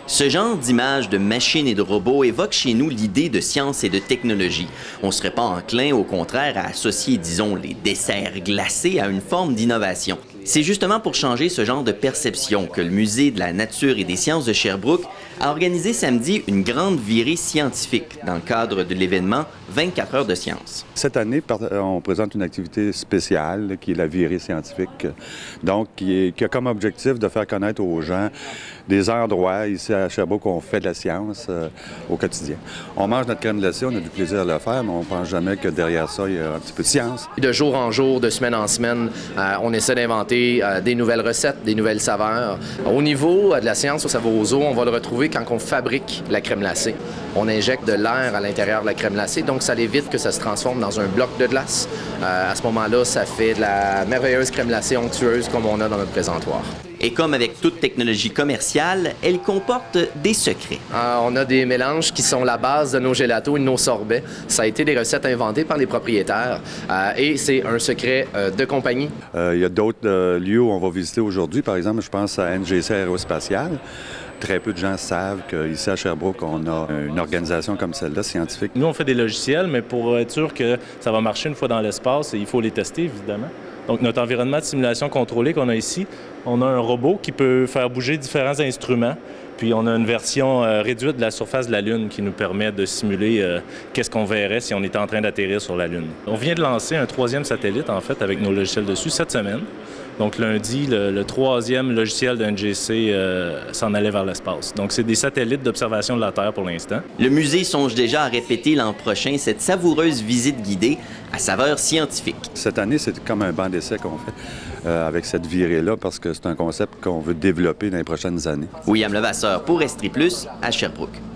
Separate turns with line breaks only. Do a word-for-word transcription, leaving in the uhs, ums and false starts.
Ce genre d'image de machines et de robots évoque chez nous l'idée de science et de technologie. On ne serait pas enclin, au contraire, à associer, disons, les desserts glacés à une forme d'innovation. C'est justement pour changer ce genre de perception que le Musée de la nature et des sciences de Sherbrooke a organisé samedi une grande virée scientifique dans le cadre de l'événement vingt-quatre heures de science.
Cette année, on présente une activité spéciale qui est la virée scientifique, donc qui, est, qui a comme objectif de faire connaître aux gens des endroits ici à Sherbrooke où on fait de la science euh, au quotidien. On mange notre crème glacée, on a du plaisir à le faire, mais on ne pense jamais que derrière ça, il y a un petit peu de science.
De jour en jour, de semaine en semaine, euh, on essaie d'inventer euh, des nouvelles recettes, des nouvelles saveurs. Au niveau euh, de la science au Savourozoo, on va le retrouver quand on fabrique la crème glacée. On injecte de l'air à l'intérieur de la crème glacée, donc ça évite que ça se transforme dans un bloc de glace. Euh, à ce moment-là, ça fait de la merveilleuse crème glacée onctueuse comme on a dans notre présentoir.
Et comme avec toute technologie commerciale, elle comporte des secrets.
Euh, on a des mélanges qui sont la base de nos gélatos et de nos sorbets. Ça a été des recettes inventées par les propriétaires euh, et c'est un secret euh, de compagnie.
Euh, il y a d'autres euh, lieux où on va visiter aujourd'hui. Par exemple, je pense à N G C Aérospatiale. Très peu de gens savent qu'ici à Sherbrooke, on a une organisation comme celle-là, scientifique.
Nous, on fait des logiciels, mais pour être sûr que ça va marcher une fois dans l'espace, il faut les tester, évidemment. Donc, notre environnement de simulation contrôlé qu'on a ici, on a un robot qui peut faire bouger différents instruments. Puis, on a une version euh, réduite de la surface de la Lune qui nous permet de simuler euh, qu'est-ce qu'on verrait si on était en train d'atterrir sur la Lune. On vient de lancer un troisième satellite, en fait, avec nos logiciels dessus, cette semaine. Donc, lundi, le, le troisième logiciel de N G C euh, s'en allait vers l'espace. Donc, c'est des satellites d'observation de la Terre pour l'instant.
Le musée songe déjà à répéter l'an prochain cette savoureuse visite guidée à saveur scientifique.
Cette année, c'est comme un banc d'essai qu'on fait euh, avec cette virée-là parce que c'est un concept qu'on veut développer dans les prochaines années.
William Levasseur pour Estrie Plus à Sherbrooke.